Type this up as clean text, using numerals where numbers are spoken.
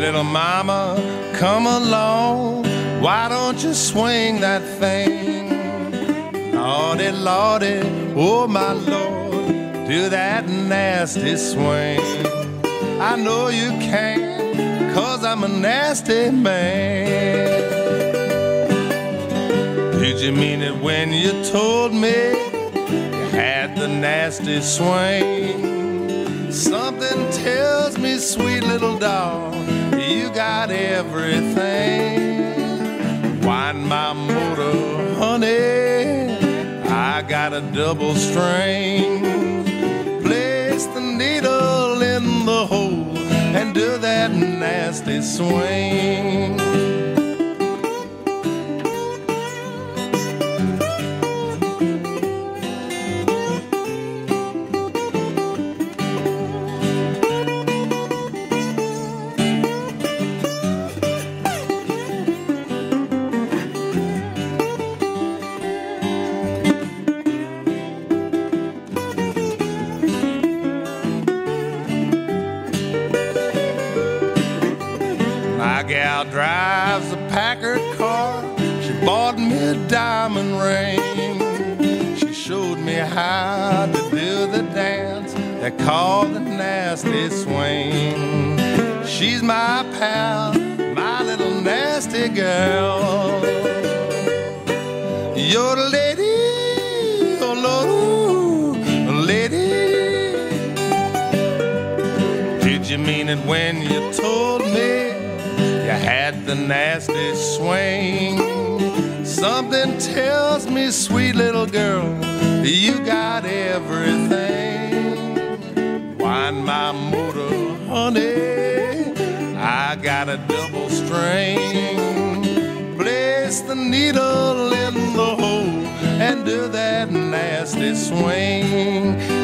little mama, come along. Why don't you swing that thing? Lordy, Lordy, oh my Lord, do that nasty swing. I know you can, 'cause I'm a nasty man. Did you mean it when you told me you had the nasty swing? Something tells me, sweet little dog, you got everything. Wind my motor, honey, I got a double string. Place the needle in the hole and do that nasty swing. Gal drives a Packard car. She bought me a diamond ring. She showed me how to do the dance they call the nasty swing. She's my pal, my little nasty girl. You're the lady, oh Lord, lady. Did you mean it when you told me you had the nasty swing? Something tells me, sweet little girl, you got everything. Wind my motor, honey, I got a double string. Place the needle in the hole and do that nasty swing.